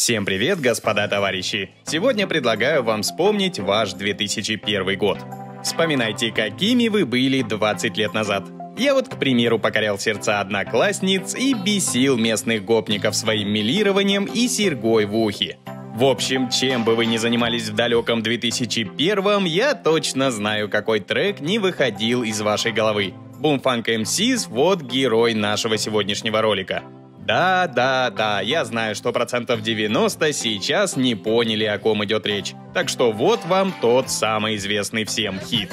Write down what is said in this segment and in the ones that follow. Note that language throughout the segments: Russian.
Всем привет, господа товарищи! Сегодня предлагаю вам вспомнить ваш 2001 год. Вспоминайте, какими вы были 20 лет назад. Я вот, к примеру, покорял сердца одноклассниц и бесил местных гопников своим милированием и серьгой в ухе. В общем, чем бы вы ни занимались в далеком 2001-м, я точно знаю, какой трек не выходил из вашей головы. Boomfunk MCs — вот герой нашего сегодняшнего ролика. Да, я знаю, что 90% сейчас не поняли, о ком идет речь. Так что вот вам тот самый известный всем хит.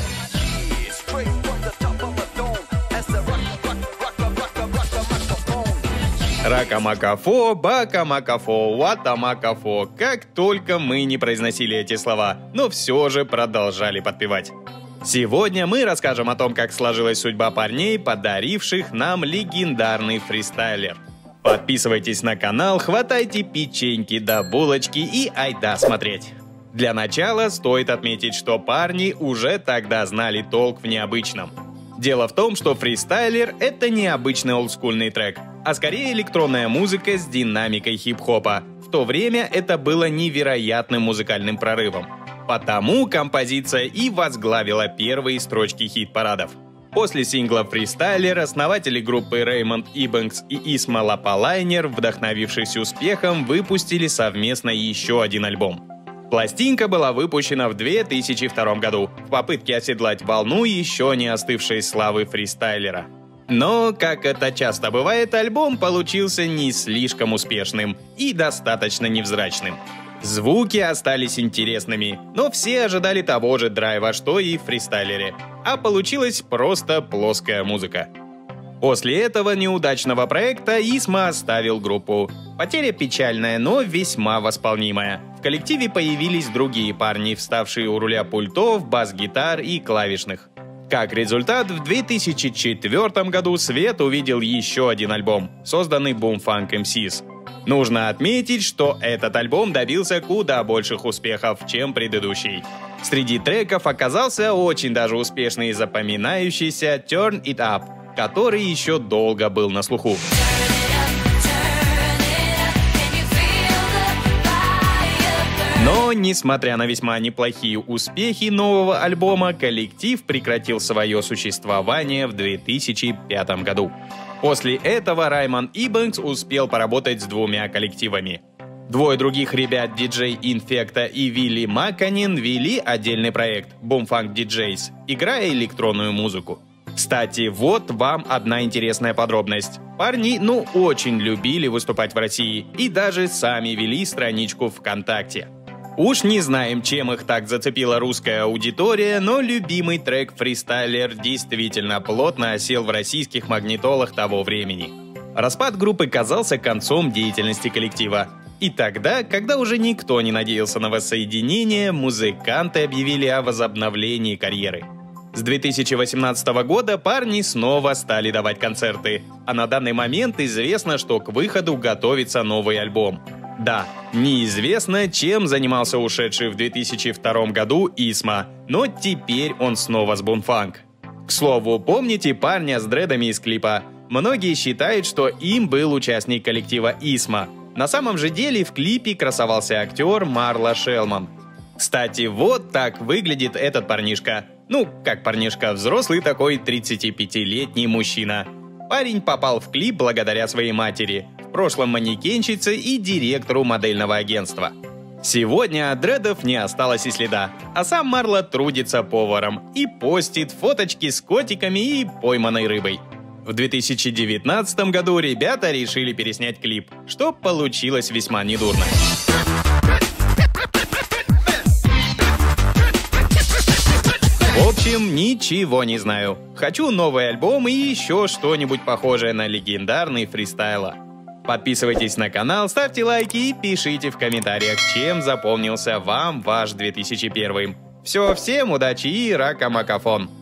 Рака-макафо, бака-макафо, вата-макафо. Как только мы не произносили эти слова, но все же продолжали подпевать. Сегодня мы расскажем о том, как сложилась судьба парней, подаривших нам легендарный фристайлер. Подписывайтесь на канал, хватайте печеньки да булочки и айда смотреть. Для начала стоит отметить, что парни уже тогда знали толк в необычном. Дело в том, что фристайлер — это не обычный олдскульный трек, а скорее электронная музыка с динамикой хип-хопа. В то время это было невероятным музыкальным прорывом. Потому композиция и возглавила первые строчки хит-парадов. После сингла «Фристайлер» основатели группы Реймонд Ибанкс и Исма Лапалайнер, вдохновившись успехом, выпустили совместно еще один альбом. Пластинка была выпущена в 2002 году в попытке оседлать волну еще не остывшей славы фристайлера. Но, как это часто бывает, альбом получился не слишком успешным и достаточно невзрачным. Звуки остались интересными, но все ожидали того же драйва, что и в фристайлере. А получилась просто плоская музыка. После этого неудачного проекта Исма оставил группу. Потеря печальная, но весьма восполнимая. В коллективе появились другие парни, вставшие у руля пультов, бас-гитар и клавишных. Как результат, в 2004 году свет увидел еще один альбом, созданный Boomfunk MCs. Нужно отметить, что этот альбом добился куда больших успехов, чем предыдущий. Среди треков оказался очень даже успешный и запоминающийся Turn It Up, который еще долго был на слуху. Но, несмотря на весьма неплохие успехи нового альбома, коллектив прекратил свое существование в 2005 году. После этого Раймонд Ибанкс успел поработать с двумя коллективами. Двое других ребят, диджей Инфекта и Вилли Макканин, вели отдельный проект Boomfunk DJs, играя электронную музыку. Кстати, вот вам одна интересная подробность. Парни, очень любили выступать в России и даже сами вели страничку ВКонтакте. Уж не знаем, чем их так зацепила русская аудитория, но любимый трек «Фристайлер» действительно плотно осел в российских магнитолах того времени. Распад группы казался концом деятельности коллектива. И тогда, когда уже никто не надеялся на воссоединение, музыканты объявили о возобновлении карьеры. С 2018 года парни снова стали давать концерты, а на данный момент известно, что к выходу готовится новый альбом. Да, неизвестно, чем занимался ушедший в 2002 году Исма, но теперь он снова с Boomfunk. К слову, помните парня с дредами из клипа? Многие считают, что им был участник коллектива Исма. На самом же деле в клипе красовался актер Марла Шелман. Кстати, вот так выглядит этот парнишка. Как парнишка, взрослый такой 35-летний мужчина. Парень попал в клип благодаря своей матери, в прошлом манекенщице и директору модельного агентства. Сегодня от дредов не осталось и следа, а сам Марло трудится поваром и постит фоточки с котиками и пойманной рыбой. В 2019 году ребята решили переснять клип, что получилось весьма недурно. В общем, ничего не знаю. Хочу новый альбом и еще что-нибудь похожее на легендарный фристайла. Подписывайтесь на канал, ставьте лайки и пишите в комментариях, чем запомнился вам ваш 2001. Все, всем удачи и рака-макафон!